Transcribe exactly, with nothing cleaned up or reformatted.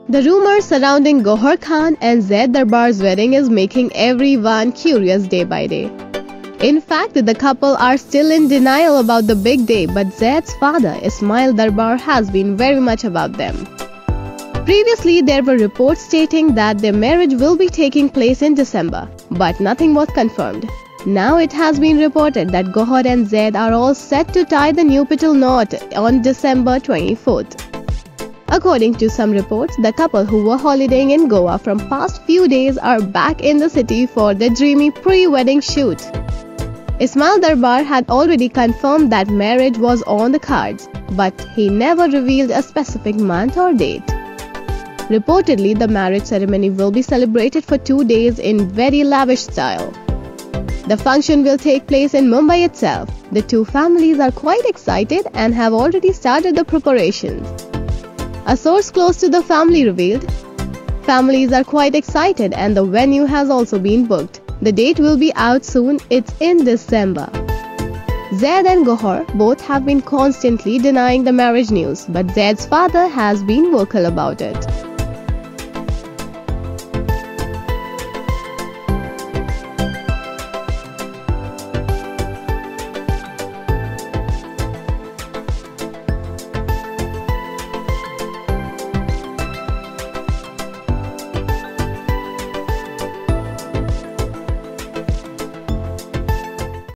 The rumors surrounding Gohar Khan and Zaid Darbar's wedding is making everyone curious day by day. In fact, the couple are still in denial about the big day, but Zaid's father, Ismail Darbar, has been very much about them. Previously, there were reports stating that their marriage will be taking place in December, but nothing was confirmed. Now it has been reported that Gohar and Zaid are all set to tie the nuptial knot on December twenty-fourth. According to some reports, the couple who were holidaying in Goa from past few days are back in the city for their dreamy pre-wedding shoot. Ismail Darbar had already confirmed that marriage was on the cards, but he never revealed a specific month or date. Reportedly, the marriage ceremony will be celebrated for two days in very lavish style. The function will take place in Mumbai itself. The two families are quite excited and have already started the preparations. A source close to the family revealed, "Families are quite excited and the venue has also been booked. The date will be out soon, it's in December." Zaid and Gohar both have been constantly denying the marriage news, but Zaid's father has been vocal about it.